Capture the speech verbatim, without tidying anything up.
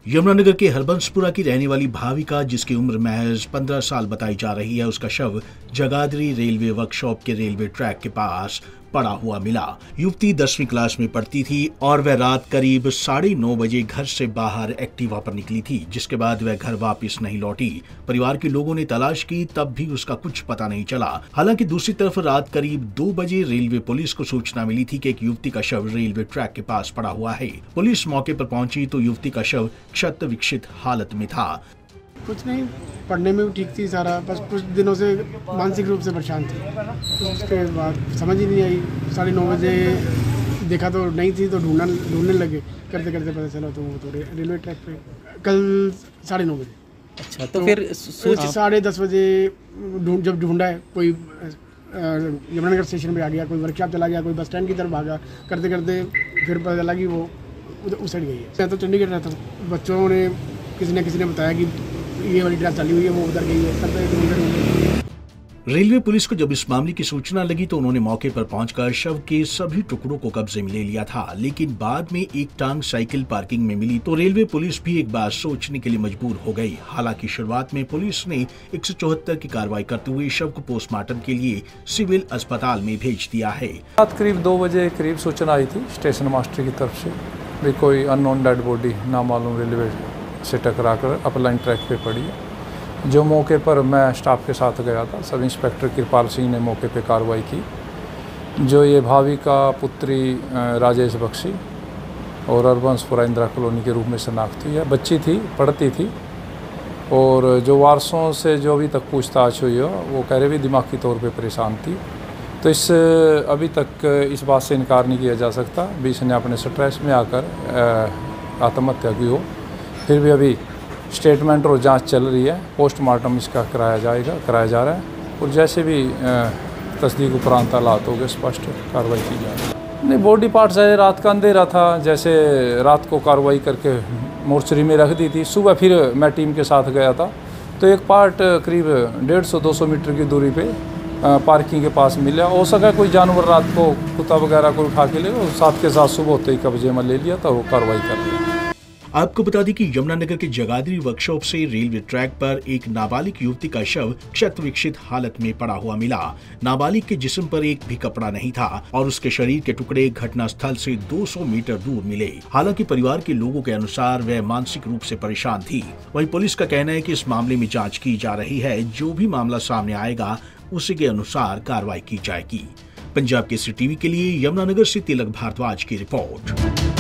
यमुनानगर के हरबंसपुरा की रहने वाली भाविका, जिसकी उम्र महज पंद्रह साल बताई जा रही है, उसका शव जगाधरी रेलवे वर्कशॉप के रेलवे ट्रैक के पास पड़ा हुआ मिला। युवती दसवीं क्लास में पढ़ती थी और वह रात करीब साढ़े नौ बजे घर से बाहर एक्टिवा पर निकली थी, जिसके बाद वह घर वापस नहीं लौटी। परिवार के लोगों ने तलाश की, तब भी उसका कुछ पता नहीं चला। हालांकि दूसरी तरफ रात करीब दो बजे रेलवे पुलिस को सूचना मिली थी कि एक युवती का शव रेलवे ट्रैक के पास पड़ा हुआ है। पुलिस मौके पर पहुंची तो युवती का शव क्षत विक्षत हालत में था। कुछ नहीं, पढ़ने में भी ठीक थी सारा, बस कुछ दिनों से मानसिक रूप से परेशान थी। तो उसके बाद समझ ही नहीं आई। साढ़े नौ बजे देखा तो नहीं थी, तो ढूंढना ढूंढने लगे, करते करते पता चला तो वो तो रे, रेलवे ट्रैक पे कल साढ़े नौ बजे। अच्छा, तो, तो फिर साढ़े दस बजे ढूंढ जब ढूंढा है, कोई यमुनानगर स्टेशन पे आ गया, कोई वर्कशॉप चला गया, कोई बस स्टैंड की तरफ भागा, करते करते फिर पता चला कि वो उस साइड गई है। मैं तो चंडीगढ़ रहता हूँ। बच्चों ने किसी ने किसी ने बताया कि ये वाली ट्रैक चली हुई है, वो उधर गई है। रेलवे पुलिस को जब इस मामले की सूचना लगी तो उन्होंने मौके पर पहुंचकर शव के सभी टुकड़ों को कब्जे में ले लिया था, लेकिन बाद में एक टांग साइकिल पार्किंग में मिली तो रेलवे पुलिस भी एक बार सोचने के लिए मजबूर हो गई। हालांकि शुरुआत में पुलिस ने एक सौ चौहत्तर की कार्रवाई करते हुए शव को पोस्टमार्टम के लिए सिविल अस्पताल में भेज दिया है। रात करीब दो बजे करीब सूचना आई थी स्टेशन मास्टर की तरफ से भी कोई अननोन डेड बॉडी नामालूम रेलवे से टकरा कर अपलाइन ट्रैक पे पड़ी है। जो मौके पर मैं स्टाफ के साथ गया था, सब इंस्पेक्टर कृपाल सिंह ने मौके पे कार्रवाई की। जो ये भाविका पुत्री राजेश बख्शी और हरबंसपुरा इंदिरा कॉलोनी के रूप में शनाख्त हुई है। बच्ची थी, पढ़ती थी, और जो वारसों से जो अभी तक पूछताछ हुई हो वो कह रहे भी दिमागी तौर पे परेशान थी। तो इस अभी तक इस बात से इनकार नहीं किया जा सकता भी इसने अपने स्ट्रेस में आकर आत्महत्या की हो। फिर भी अभी स्टेटमेंट और जांच चल रही है, पोस्टमार्टम इसका कराया जाएगा कराया जा रहा है, और जैसे भी तस्दीक उपरांत हालात हो गए स्पष्ट कार्रवाई की जाएगी। नहीं, बॉडी पार्ट्स है, रात का अंधेरा था, जैसे रात को कार्रवाई करके मोर्चरी में रख दी थी। सुबह फिर मैं टीम के साथ गया था तो एक पार्ट करीब डेढ़ सौ दो सौ मीटर की दूरी पे पार्किंग के पास मिला। हो सका कोई जानवर रात को कुत्ता वगैरह को उठा के ले, और साथ के साथ सुबह होते ही कब्जे में ले लिया था, वो कार्रवाई कर रही है। आपको बता दें कि यमुनानगर के जगाधरी वर्कशॉप से रेलवे ट्रैक पर एक नाबालिग युवती का शव क्षत विक्षत हालत में पड़ा हुआ मिला। नाबालिग के जिस्म पर एक भी कपड़ा नहीं था और उसके शरीर के टुकड़े घटना स्थल से दो सौ मीटर दूर मिले। हालांकि परिवार के लोगों के अनुसार वह मानसिक रूप से परेशान थी। वहीं पुलिस का कहना है कि इस मामले में जाँच की जा रही है। जो भी मामला सामने आएगा उसी के अनुसार कार्रवाई की जाएगी। पंजाब केसरी टीवी के लिए यमुनानगर से तिलक भारद्वाज की रिपोर्ट।